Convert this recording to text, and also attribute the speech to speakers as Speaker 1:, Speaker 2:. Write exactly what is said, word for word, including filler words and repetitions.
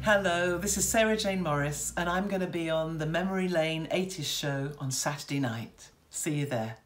Speaker 1: Hello, this is Sarah Jane Morris and I'm going to be on the Memory Lane eighties show on Saturday night. See you there.